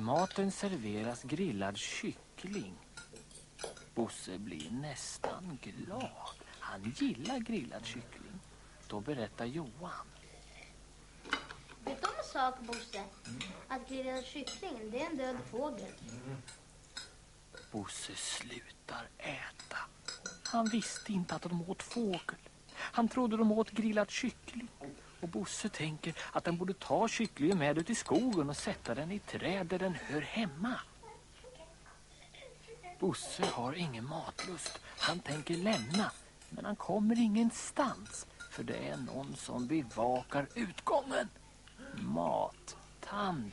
maten serveras grillad kyckling. Bosse blir nästan glad. Han gillar grillad kyckling. Då berättar Johan. Vet du om en sak, Bosse? Att grillad kyckling, det är en död fågel. Bosse slutar äta. Han visste inte att de åt fågel. Han trodde de åt grillad kyckling. Och Bosse tänker att den borde ta kycklingen med ut i skogen och sätta den i träd där den hör hemma. Bosse har ingen matlust. Han tänker lämna, men han kommer ingenstans. För det är någon som bevakar utgången. Mattanten.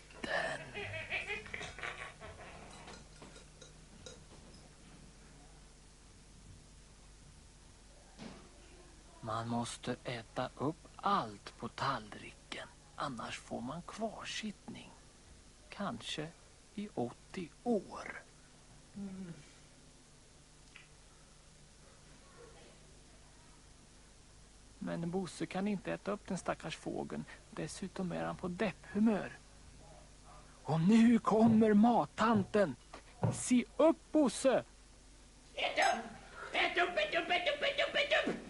Man måste äta upp allt på tallriken. Annars får man kvarsittning. Kanske i 80 år. Men Bosse kan inte äta upp den stackars fågeln. Dessutom är han på depphumör. Och nu kommer mattanten. Se upp, Bosse! Ät upp! Ät upp, ät upp, ät upp, ät upp, ät upp!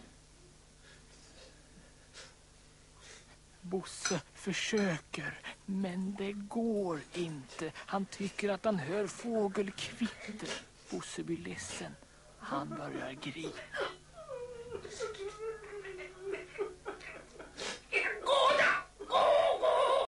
Bosse försöker, men det går inte. Han tycker att han hör fågelkvitter. Bosse blir ledsen. Han börjar grina.